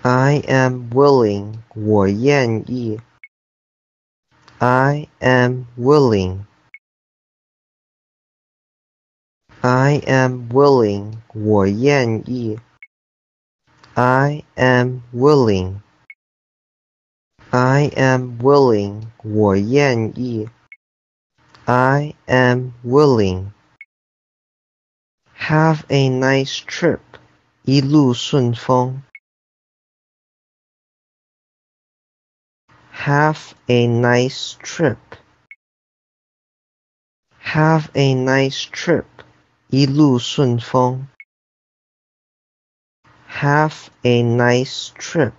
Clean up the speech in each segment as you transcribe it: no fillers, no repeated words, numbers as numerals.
I am willing, 我愿意。I am willing. I am willing, 我愿意。I am willing. I am willing, 我愿意。I am willing. Have a nice trip, 一路顺风。Have a nice trip. Have a nice trip, 一路顺风。Have a nice trip.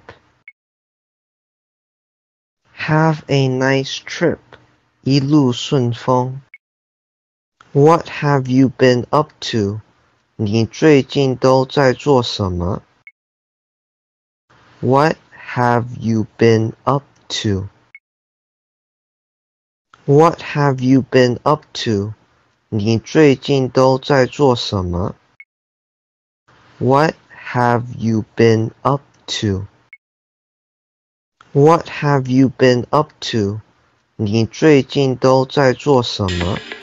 Have a nice trip, 一路顺风。What have you been up to? 你最近都在做什么？ What have you been up to? What have you been up to? 你最近都在做什么？ What have you been up to? What have you been up to? 你最近都在做什么？